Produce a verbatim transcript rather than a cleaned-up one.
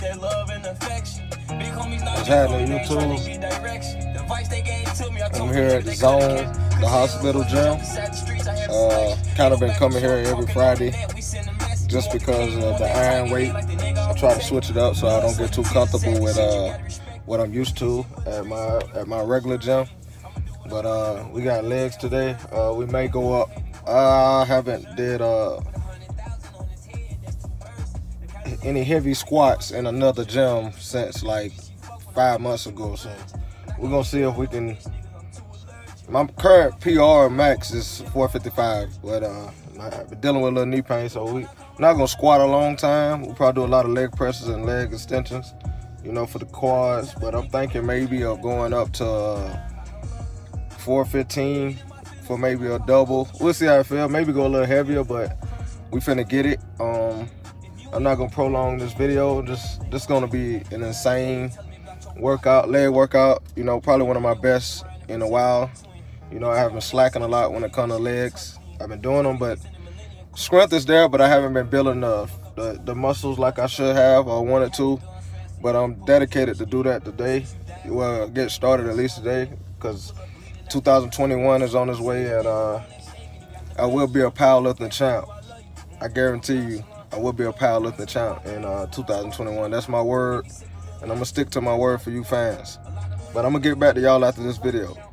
What's happening, YouTube? I'm here at the Zone, the hospital gym. Uh, kind of been coming here every Friday just because of the iron weight. I try to switch it up so I don't get too comfortable with uh, what I'm used to at my at my regular gym. But uh, we got legs today. Uh, we may go up. I haven't did uh, any heavy squats in another gym since like five months ago. So we're gonna see if we can. My current P R max is four fifty-five, but uh, I've been dealing with a little knee pain, so we're not gonna squat a long time. We'll probably do a lot of leg presses and leg extensions, you know, for the quads. But I'm thinking maybe of going up to uh, four fifteen for maybe a double. We'll see how I feel. Maybe go a little heavier, but we finna get it. Um, I'm not gonna prolong this video. Just this gonna be an insane workout, leg workout. You know, probably one of my best in a while. You know, I have been slacking a lot when it comes to legs. I've been doing them, but strength is there, but I haven't been building the, the, the muscles like I should have or wanted to. But I'm dedicated to do that today. Well, get started at least today, because two thousand twenty-one is on its way, and uh, I will be a powerlifting champ. I guarantee you, I will be a powerlifting champ in uh, two thousand twenty-one. That's my word, and I'm going to stick to my word for you fans. But I'm going to get back to y'all after this video.